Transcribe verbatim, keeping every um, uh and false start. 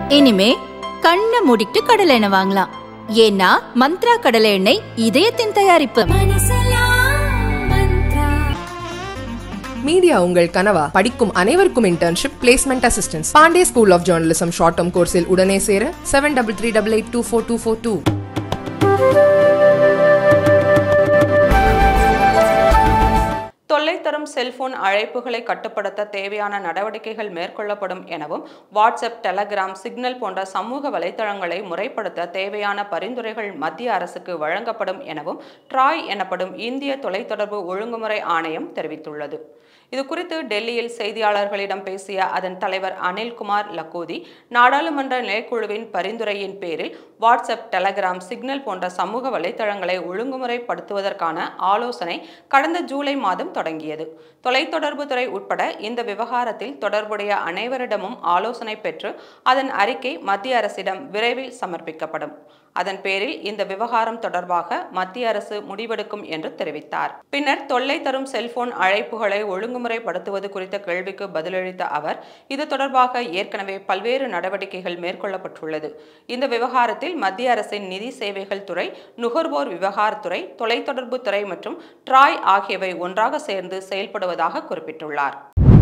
இனிமே கண்ணை மூடிட்டு கடலை எண்ணெய் வாங்கலாம். ஏன்னா மந்த்ரா கடலை எண்ணெய் இதயத்தின் தயாரிப்பு. மீடியா உங்கள் கனவா? படிக்கும் அனைவருக்கும் internship, placement assistance. Pandey school of journalism short term கோர்ஸில் உடனே சேர seven double three double eight two four two four two. தொல்லை தரும் செல்போன் அழைப்புகளை கட்டுப்படுத்த தேவையான நடவடிக்கைகள் மேற்கொள்ளப்படும் எனவும், வாட்ஸ்அப், டெலகிராம், சிக்னல் போன்ற சமூக வலைதளங்களை முறைப்படுத்த தேவையான பரிந்துரைகள் மத்திய அரசுக்கு வழங்கப்படும் எனவும் ட்ராய் எனப்படும் இந்திய தொலைத்தொடர்பு ஒழுங்குமுறை ஆணையம் தெரிவித்துள்ளது. இதுகுறித்து டெல்லியில் செய்தியாளர்களிடம் பேசிய அதன் தலைவர் அனில்குமார் லக்கோதி, நாடாளுமன்ற நிலைக்குழுவின் பரிந்துரையின் பேரில் வாட்ஸ்அப், டெலகிராம், சிக்னல் போன்ற சமூக வலைதளங்களை ஒழுங்குமுறைப்படுத்துவதற்கான ஆலோசனை கடந்த ஜூலை மாதம் தொடங்கியது. தொலைத்தொடர்பு துறை உட்பட இந்த விவகாரத்தில் தொடர்புடைய அனைவரிடமும் ஆலோசனை பெற்று அதன் அறிக்கை மத்திய அரசிடம் விரைவில் சமர்ப்பிக்கப்படும். அதன் பேரில் இந்த விவகாரம் தொடர்பாக மத்திய அரசு முடிவெடுக்கும் என்று தெரிவித்தார். பின்னர் தொல்லை தரும் செல்போன் அழைப்புகளை ஒழுங்குமுறைப்படுத்துவது குறித்த கேள்விக்கு பதிலளித்த அவர், இது தொடர்பாக ஏற்கனவே பல்வேறு நடவடிக்கைகள் மேற்கொள்ளப்பட்டுள்ளது. இந்த விவகாரத்தில் மத்திய அரசின் நிதி சேவைகள் துறை, நுகர்வோர் விவகாரத்துறை, தொலைத்தொடர்பு துறை மற்றும் ட்ராய் ஆகியவை ஒன்றாக சேர்ந்து செயல்படுவதாக குறிப்பிட்டுள்ளார்.